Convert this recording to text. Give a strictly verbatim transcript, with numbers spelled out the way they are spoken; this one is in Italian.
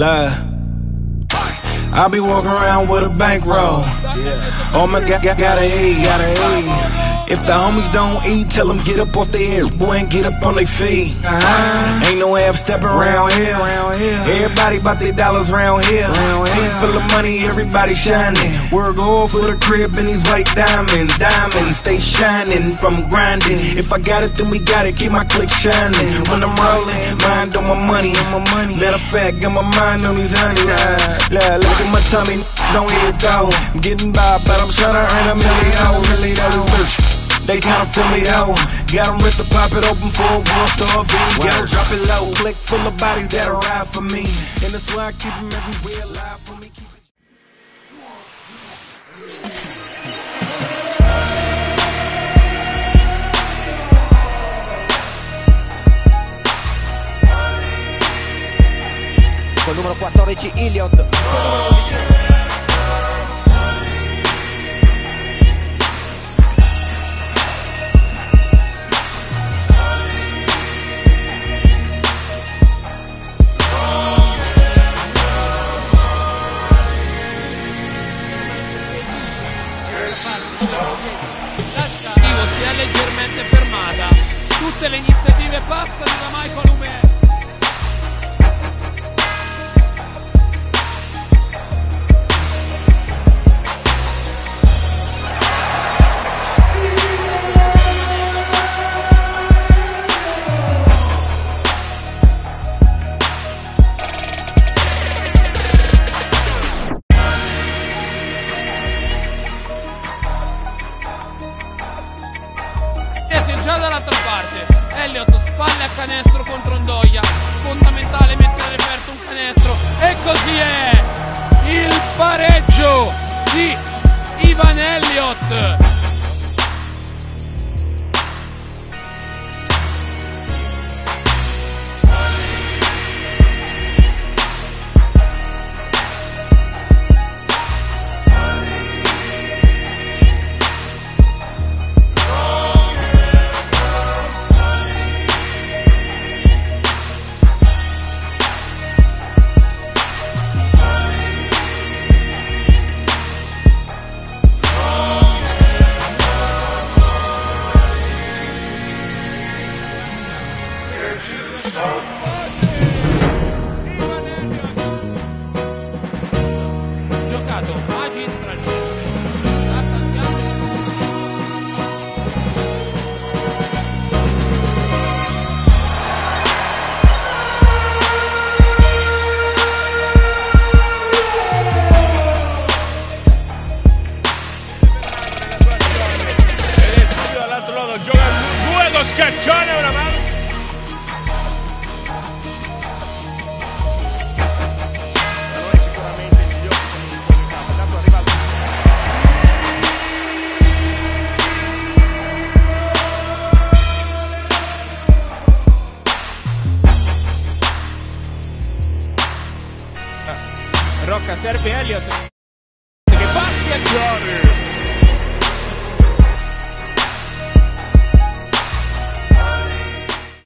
Love. I be walking around with a bankroll. Yeah. Oh my God, gotta eat, gotta eat. If the homies don't eat, tell them get up off their head, boy, and get up on their feet. Uh-huh. Ain't no half stepping around here. Everybody bout their dollars around here. Team full of money, everybody shining. Work hard for the crib and these white diamonds. Diamonds, stay shining from grinding. If I got it, then we got it, keep my click shining. When I'm rolling, mind on my money. Matter of fact, got my mind on these honeys. Look, look at my tummy, don't hear it go. I'm getting by, but I'm trying to earn a million. Million dollars. They kinda feel me though. Got them ready to pop it open for a world star video. Drop it low, click full of bodies that'll ride for me. And that's why I keep them everywhere alive for me. Keep it. Col numero quattordici Elliott. Col numero undici. Si è leggermente fermata. Tutte le iniziative passano da Michael Humet. Già dall'altra parte Elliott, spalle a canestro contro Ndoia, fondamentale mettere all'aperto un canestro, e così è il pareggio di Ivan Elliott. Giocato magistralmente da Sant'Angelo. Ed è subito dall'altro lato, gioca due con Scaccione, una mano. Rocca serve Elliott che batte a Giorgi.